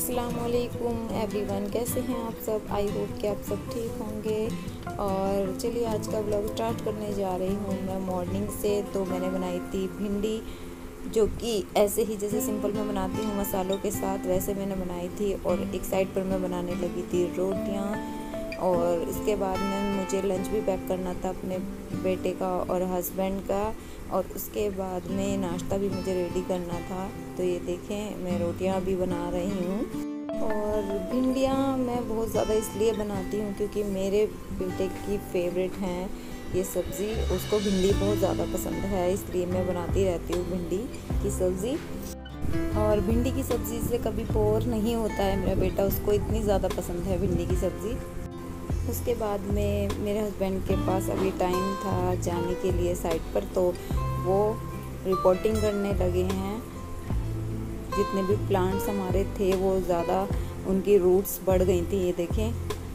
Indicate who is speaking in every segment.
Speaker 1: अस्सलामुअलैकुम एवरीवन, कैसे हैं आप सब। आई होप कि आप सब ठीक होंगे। और चलिए आज का ब्लॉग स्टार्ट करने जा रही हूँ मैं मॉर्निंग से। तो मैंने बनाई थी भिंडी, जो कि ऐसे ही जैसे सिंपल मैं बनाती हूँ मसालों के साथ, वैसे मैंने बनाई थी। और एक साइड पर मैं बनाने लगी थी रोटियाँ। और इसके बाद में मुझे लंच भी पैक करना था अपने बेटे का और हस्बैंड का। और उसके बाद में नाश्ता भी मुझे रेडी करना था। तो ये देखें, मैं रोटियां भी बना रही हूँ। और भिंडियाँ मैं बहुत ज़्यादा इसलिए बनाती हूँ क्योंकि मेरे बेटे की फेवरेट हैं ये सब्ज़ी। उसको भिंडी बहुत ज़्यादा पसंद है, इसलिए मैं बनाती रहती हूँ भिंडी की सब्ज़ी। और भिंडी की सब्ज़ी से कभी बोर नहीं होता है मेरा बेटा, उसको इतनी ज़्यादा पसंद है भिंडी की सब्ज़ी। उसके बाद में मेरे हस्बैंड के पास अभी टाइम था जाने के लिए साइट पर, तो वो रिपोर्टिंग करने लगे हैं। जितने भी प्लांट्स हमारे थे वो ज़्यादा उनकी रूट्स बढ़ गई थी, ये देखें।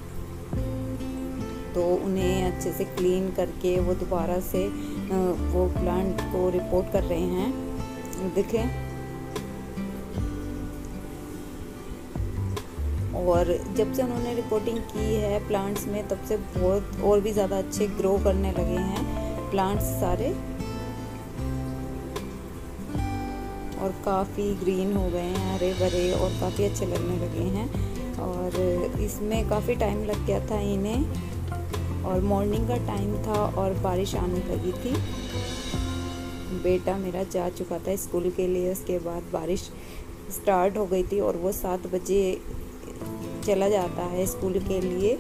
Speaker 1: तो उन्हें अच्छे से क्लीन करके वो दोबारा से वो प्लांट को रिपोर्ट कर रहे हैं, देखें। और जब से उन्होंने रिपोर्टिंग की है प्लांट्स में, तब से बहुत और भी ज़्यादा अच्छे ग्रो करने लगे हैं प्लांट्स सारे। और काफ़ी ग्रीन हो गए हैं, हरे भरे, और काफ़ी अच्छे लगने लगे हैं। और इसमें काफ़ी टाइम लग गया था इन्हें। और मॉर्निंग का टाइम था और बारिश आने लगी थी। बेटा मेरा जा चुका था स्कूल के लिए, उसके बाद बारिश स्टार्ट हो गई थी। और वो 7 बजे चला जाता है स्कूल के लिए,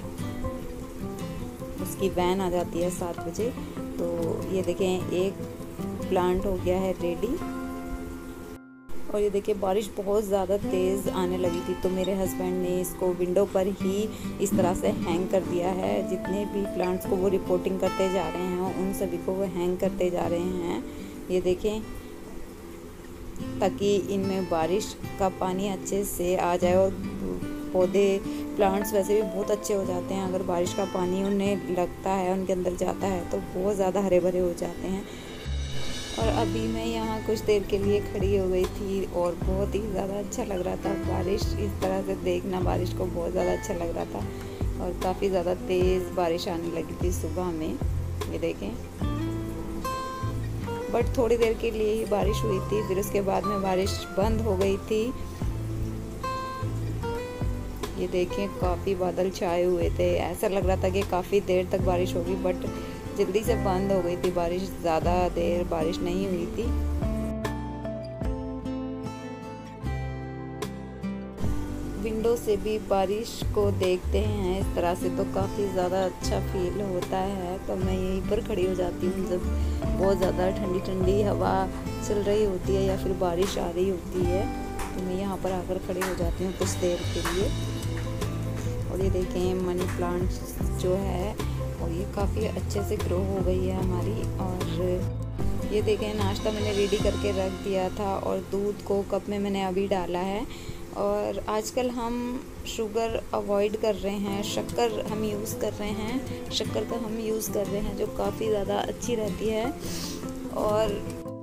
Speaker 1: उसकी वैन आ जाती है 7 बजे। तो ये देखें, एक प्लांट हो गया है रेडी। और ये देखिए, बारिश बहुत ज़्यादा तेज़ आने लगी थी, तो मेरे हस्बैंड ने इसको विंडो पर ही इस तरह से हैंग कर दिया है। जितने भी प्लांट्स को वो रिपोर्टिंग करते जा रहे हैं उन सभी को वो हैंग करते जा रहे हैं, ये देखें, ताकि इनमें बारिश का पानी अच्छे से आ जाए। और पौधे प्लांट्स वैसे भी बहुत अच्छे हो जाते हैं, अगर बारिश का पानी उन्हें लगता है, उनके अंदर जाता है, तो बहुत ज़्यादा हरे भरे हो जाते हैं। और अभी मैं यहाँ कुछ देर के लिए खड़ी हो गई थी और बहुत ही ज़्यादा अच्छा लग रहा था बारिश इस तरह से देखना। बारिश को बहुत ज़्यादा अच्छा लग रहा था। और काफ़ी ज़्यादा तेज़ बारिश आने लगी थी सुबह में, ये देखें। बट थोड़ी देर के लिए ही बारिश हुई थी, फिर उसके बाद में बारिश बंद हो गई थी। ये देखें, काफ़ी बादल छाए हुए थे, ऐसा लग रहा था कि काफ़ी देर तक बारिश होगी, बट जल्दी से बंद हो गई थी बारिश। ज़्यादा देर बारिश नहीं हुई थी। विंडो से भी बारिश को देखते हैं इस तरह से, तो काफ़ी ज़्यादा अच्छा फील होता है। तो मैं यहीं पर खड़ी हो जाती हूँ जब बहुत ज़्यादा ठंडी ठंडी हवा चल रही होती है या फिर बारिश आ रही होती है, तो मैं यहाँ पर आकर खड़ी हो जाती हूँ कुछ देर के लिए। और ये देखें, मनी प्लांट जो है और ये काफ़ी अच्छे से ग्रो हो गई है हमारी। और ये देखें, नाश्ता मैंने रेडी करके रख दिया था और दूध को कप में मैंने अभी डाला है। और आजकल हम शुगर अवॉइड कर रहे हैं, शक्कर हम यूज़ कर रहे हैं, शक्कर का हम यूज़ कर रहे हैं, जो काफ़ी ज़्यादा अच्छी रहती है। और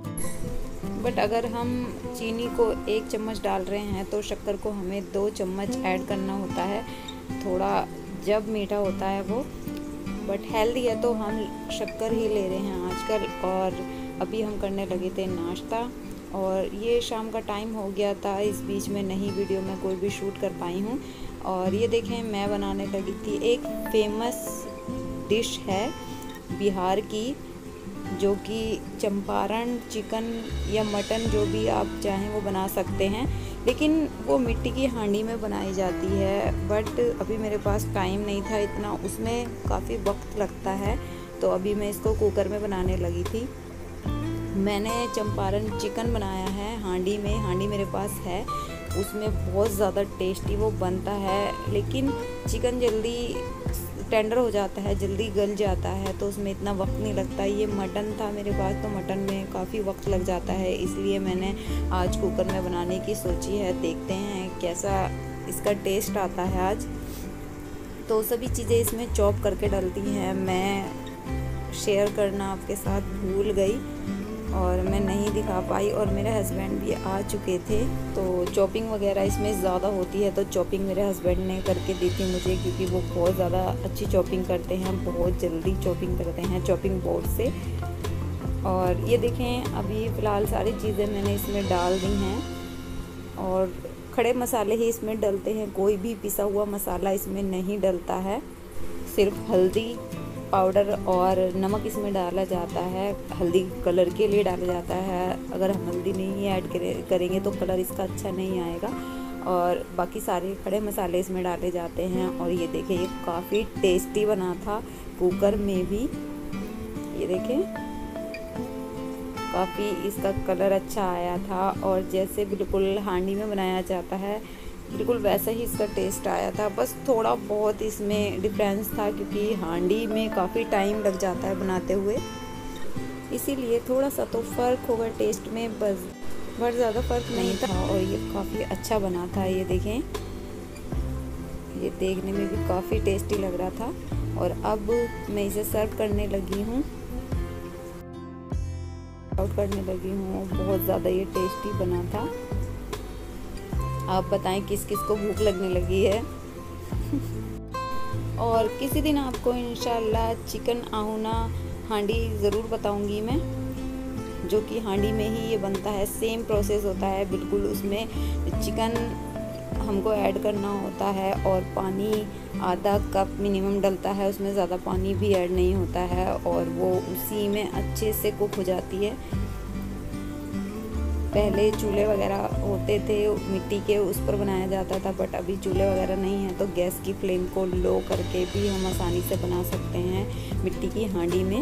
Speaker 1: बट अगर हम चीनी को 1 चम्मच डाल रहे हैं तो शक्कर को हमें 2 चम्मच ऐड करना होता है, थोड़ा जब मीठा होता है वो। बट हेल्दी है तो हम शक्कर ही ले रहे हैं आजकल। और अभी हम करने लगे थे नाश्ता, और ये शाम का टाइम हो गया था, इस बीच में नहीं वीडियो में कोई भी शूट कर पाई हूँ। और ये देखें, मैं बनाने लगी थी, एक फेमस डिश है बिहार की, जो कि चंपारण चिकन या मटन जो भी आप चाहें वो बना सकते हैं, लेकिन वो मिट्टी की हांडी में बनाई जाती है। बट अभी मेरे पास टाइम नहीं था इतना, उसमें काफ़ी वक्त लगता है, तो अभी मैं इसको कुकर में बनाने लगी थी। मैंने चंपारण चिकन बनाया है हांडी में, हांडी मेरे पास है, उसमें बहुत ज़्यादा टेस्टी वो बनता है। लेकिन चिकन जल्दी टेंडर हो जाता है, जल्दी गल जाता है, तो उसमें इतना वक्त नहीं लगता। ये मटन था मेरे पास, तो मटन में काफ़ी वक्त लग जाता है, इसलिए मैंने आज कुकर में बनाने की सोची है। देखते हैं कैसा इसका टेस्ट आता है आज। तो सभी चीज़ें इसमें चॉप करके डलती हैं, मैं शेयर करना आपके साथ भूल गई और मैं नहीं दिखा पाई और मेरे हस्बैंड भी आ चुके थे। तो चॉपिंग वगैरह इसमें ज़्यादा होती है तो चॉपिंग मेरे हस्बैंड ने करके दी थी मुझे, क्योंकि वो बहुत ज़्यादा अच्छी चॉपिंग करते हैं, बहुत जल्दी चॉपिंग करते हैं चॉपिंग बोर्ड से। और ये देखें अभी फ़िलहाल सारी चीज़ें मैंने इसमें डाल दी हैं और खड़े मसाले ही इसमें डलते हैं, कोई भी पिसा हुआ मसाला इसमें नहीं डलता है। सिर्फ हल्दी पाउडर और नमक इसमें डाला जाता है, हल्दी कलर के लिए डाला जाता है। अगर हम हल्दी नहीं ऐड करेंगे तो कलर इसका अच्छा नहीं आएगा। और बाकी सारे खड़े मसाले इसमें डाले जाते हैं। और ये देखें ये काफ़ी टेस्टी बना था कुकर में भी, ये देखें काफ़ी इसका कलर अच्छा आया था और जैसे बिल्कुल हांडी में बनाया जाता है बिल्कुल वैसा ही इसका टेस्ट आया था। बस थोड़ा बहुत इसमें डिफरेंस था क्योंकि हांडी में काफ़ी टाइम लग जाता है बनाते हुए, इसीलिए थोड़ा सा तो फ़र्क होगा टेस्ट में, बस बहुत ज़्यादा फ़र्क नहीं था। और ये काफ़ी अच्छा बना था, ये देखें ये देखने में भी काफ़ी टेस्टी लग रहा था। और अब मैं इसे सर्व करने लगी हूँ, बहुत ज़्यादा ये टेस्टी बना था। आप बताएं किस किस को भूख लगने लगी है। और किसी दिन आपको इंशाल्लाह चिकन आहुना हांडी ज़रूर बताऊंगी मैं, जो कि हांडी में ही ये बनता है, सेम प्रोसेस होता है बिल्कुल। उसमें चिकन हमको ऐड करना होता है और पानी आधा कप मिनिमम डलता है, उसमें ज़्यादा पानी भी ऐड नहीं होता है और वो उसी में अच्छे से कुक हो जाती है। पहले चूल्हे वगैरह होते थे मिट्टी के, उस पर बनाया जाता था, बट अभी चूल्हे वगैरह नहीं है तो गैस की फ्लेम को लो करके भी हम आसानी से बना सकते हैं मिट्टी की हांडी में।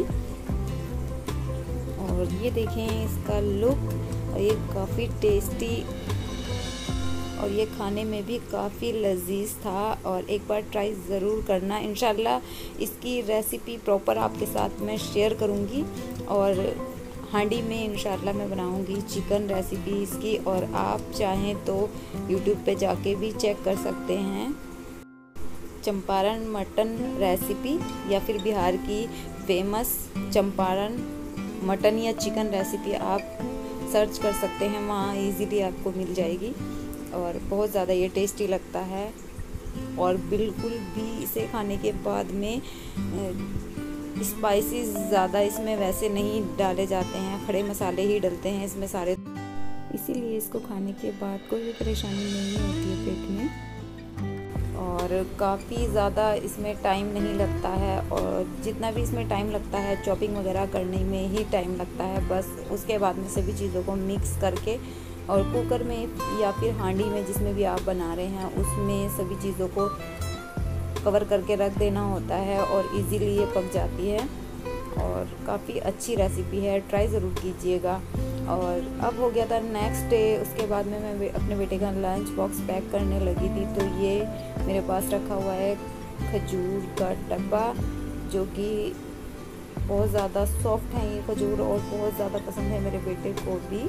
Speaker 1: और ये देखें इसका लुक, और ये काफ़ी टेस्टी और ये खाने में भी काफ़ी लजीज था। और एक बार ट्राई ज़रूर करना, इंशाल्लाह इसकी रेसिपी प्रॉपर आपके साथ मैं शेयर करूँगी। और हांडी में इंशाल्लाह मैं बनाऊंगी चिकन रेसिपी इसकी, और आप चाहें तो यूट्यूब पे जाके भी चेक कर सकते हैं। चंपारण मटन रेसिपी या फिर बिहार की फेमस चंपारण मटन या चिकन रेसिपी आप सर्च कर सकते हैं, वहाँ इजीली आपको मिल जाएगी। और बहुत ज़्यादा ये टेस्टी लगता है और बिल्कुल भी इसे खाने के बाद में स्पाइसेस ज़्यादा इसमें वैसे नहीं डाले जाते हैं, खड़े मसाले ही डलते हैं इसमें सारे, इसीलिए इसको खाने के बाद कोई भी परेशानी नहीं होती है पेट में। और काफ़ी ज़्यादा इसमें टाइम नहीं लगता है, और जितना भी इसमें टाइम लगता है चॉपिंग वगैरह करने में ही टाइम लगता है। बस उसके बाद में सभी चीज़ों को मिक्स करके और कुकर में या फिर हांडी में जिसमें भी आप बना रहे हैं उसमें सभी चीज़ों को कवर करके रख देना होता है और इजीली ये पक जाती है। और काफ़ी अच्छी रेसिपी है, ट्राई ज़रूर कीजिएगा। और अब हो गया था नेक्स्ट डे, उसके बाद में मैं अपने बेटे का लंच बॉक्स पैक करने लगी थी। तो ये मेरे पास रखा हुआ है खजूर का डब्बा, जो कि बहुत ज़्यादा सॉफ्ट है ये खजूर और बहुत ज़्यादा पसंद है मेरे बेटे को भी,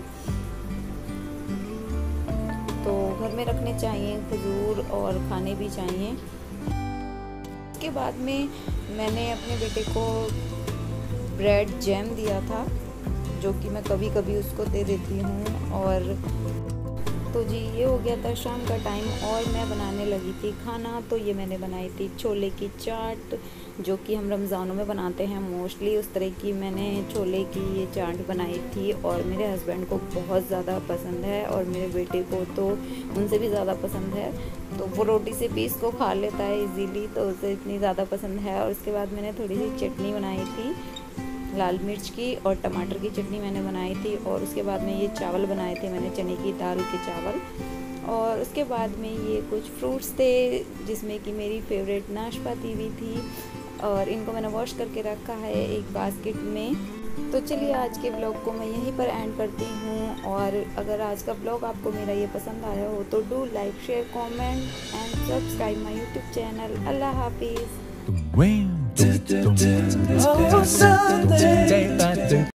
Speaker 1: तो घर में रखने चाहिए खजूर और खाने भी चाहिए। उसके बाद में मैंने अपने बेटे को ब्रेड जैम दिया था, जो कि मैं कभी कभी उसको दे देती हूँ। और तो जी ये हो गया था शाम का टाइम और मैं बनाने लगी थी खाना। तो ये मैंने बनाई थी छोले की चाट, जो कि हम रमज़ानों में बनाते हैं मोस्टली, उस तरह की मैंने छोले की ये चाट बनाई थी। और मेरे हस्बैंड को बहुत ज़्यादा पसंद है और मेरे बेटे को तो उनसे भी ज़्यादा पसंद है, तो वो रोटी से भी इसको खा लेता है इजीली, तो उसे इतनी ज़्यादा पसंद है। और उसके बाद मैंने थोड़ी सी चटनी बनाई थी लाल मिर्च की और टमाटर की चटनी मैंने बनाई थी। और उसके बाद में ये चावल बनाए थे मैंने, चने की दाल के चावल। और उसके बाद में ये कुछ फ्रूट्स थे, जिसमें कि मेरी फेवरेट नाशपाती भी थी, और इनको मैंने वॉश करके रखा है एक बास्केट में। तो चलिए आज के ब्लॉग को मैं यहीं पर एंड करती हूँ। और अगर आज का ब्लॉग आपको मेरा ये पसंद आया हो तो do like, share, comment and subscribe my YouTube channel. Allah हाफिज़।